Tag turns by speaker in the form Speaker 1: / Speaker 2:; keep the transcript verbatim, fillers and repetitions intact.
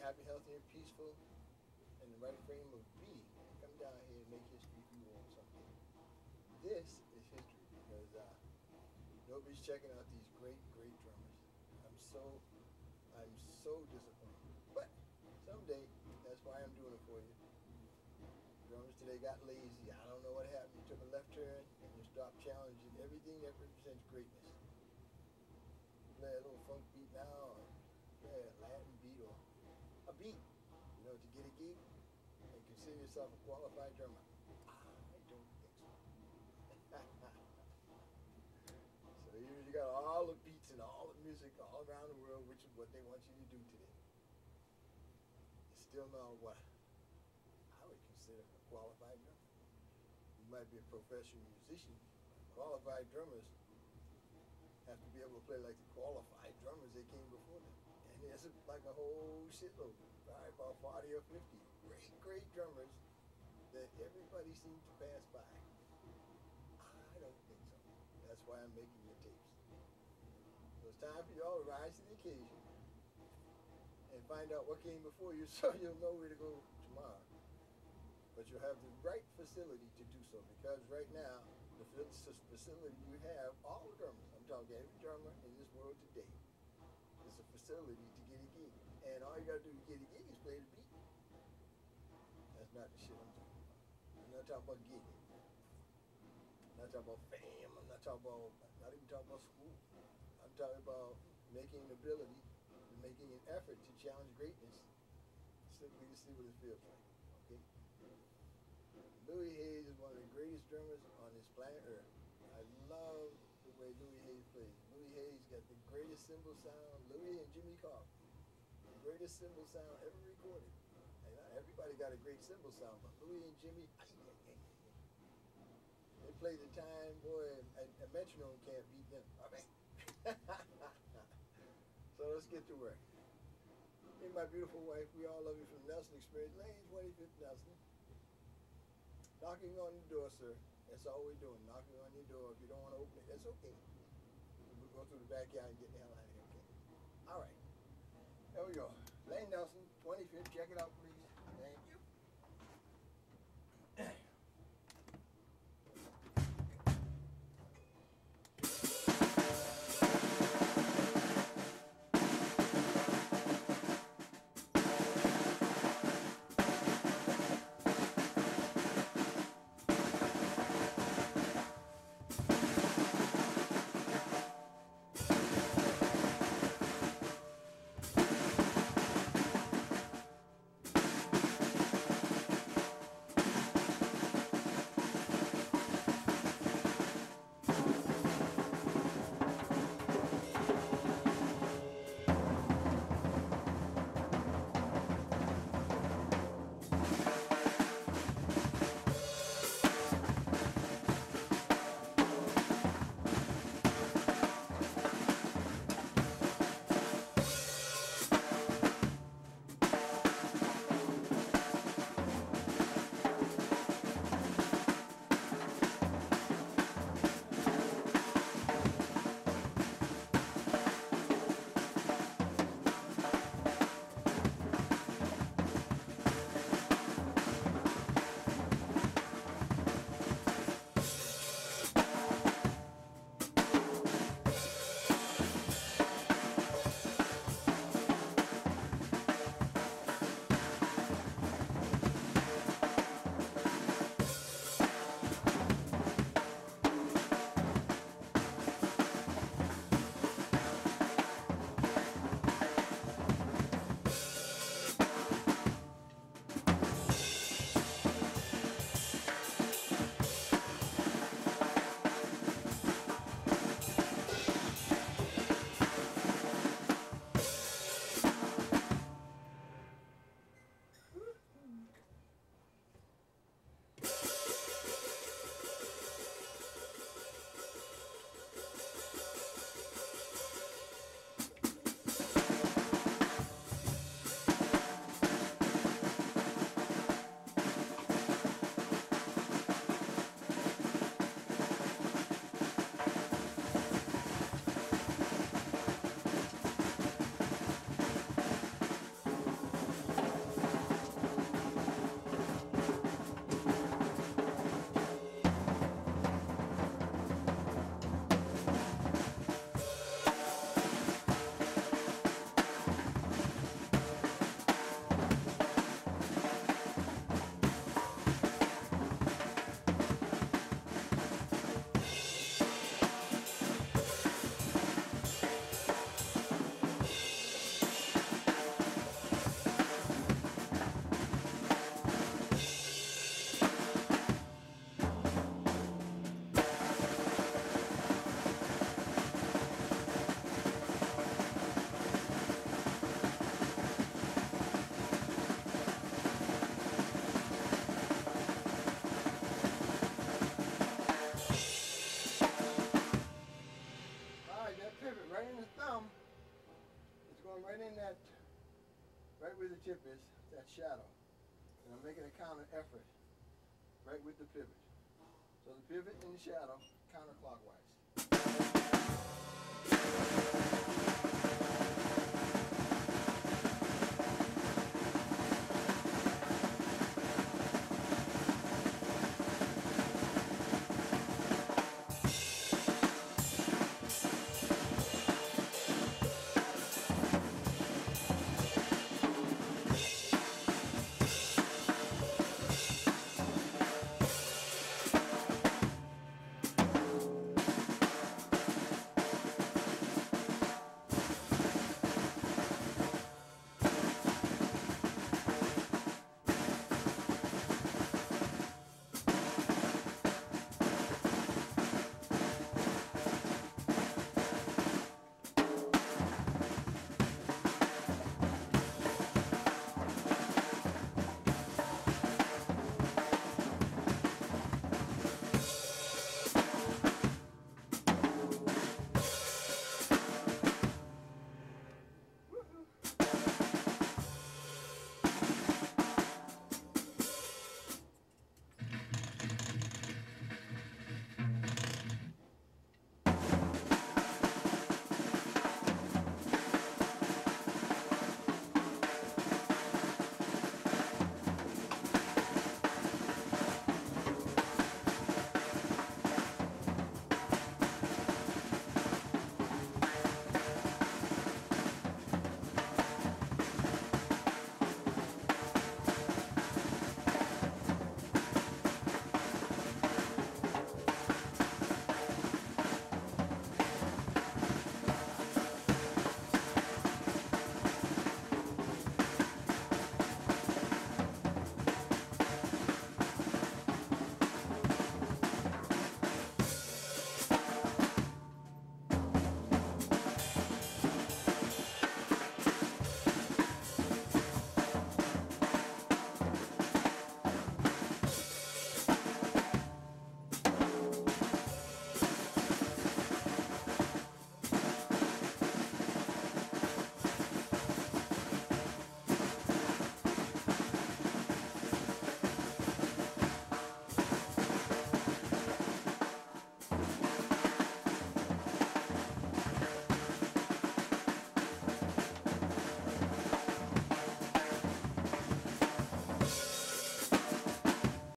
Speaker 1: happy, healthy, and peaceful, in the right frame of being, come down here and make history if you want something. This is history because uh, nobody's checking out these great, great drummers. I'm so, I'm so disappointed. But someday, that's why I'm doing it for you. Drummers today got lazy. I don't know what happened. You took a left turn and you stopped challenging everything that represents greatness. You play a little funk beat now, or play a Latin beat, or a beat, you know, to get a gig and consider yourself a qualified drummer. I don't think so. So you, you got all the beats and all the music all around the world, which is what they want you to do today. It's still not what I would consider a qualified drummer. You might be a professional musician. Qualified drummers have to be able to play like the qualified drummers that came before them. And there's like a whole shitload, probably about forty or fifty great, great drummers that everybody seems to pass by. I don't think so. That's why I'm making your tapes. So it's time for y'all to rise to the occasion and find out what came before you so you'll know where to go tomorrow. But you'll have the right facility to do so, because right now, the facility you have, all the drummers, I'm talking every drummer in this world today, is a facility to get a gig. And all you got to do to get a gig is play the beat. That's not the shit I'm talking about. I'm not talking about gigging. I'm not talking about fame. I'm not talking about, not even talking about school. I'm talking about making an ability, and making an effort to challenge greatness, simply to see what it feels like. Okay? Louis Hayes is one of the greatest drummers on this planet Earth. I love the way Louis Hayes plays. Louis Hayes got the greatest cymbal sound. Louis and Jimmy Cobb, the greatest cymbal sound ever recorded. And not everybody got a great cymbal sound, but Louis and Jimmy, they play the time, boy, and a metronome can't beat them. I mean, so let's get to work. Me and my beautiful wife, we all love you from the Nelson Experience, Lane twenty-fifth Nelson. Knocking on the door, sir. That's all we're doing, knocking on your door. If you don't want to open it, that's okay. We'll go through the backyard and get the hell out of here, okay? All right. There we go. Lane Nelson, twenty-fifth. Check it out, please. Thank you. pivot right in the thumb. It's going right in that, right where the tip is, that shadow. And I'm making a counter effort right with the pivot. So the pivot and the shadow counterclockwise.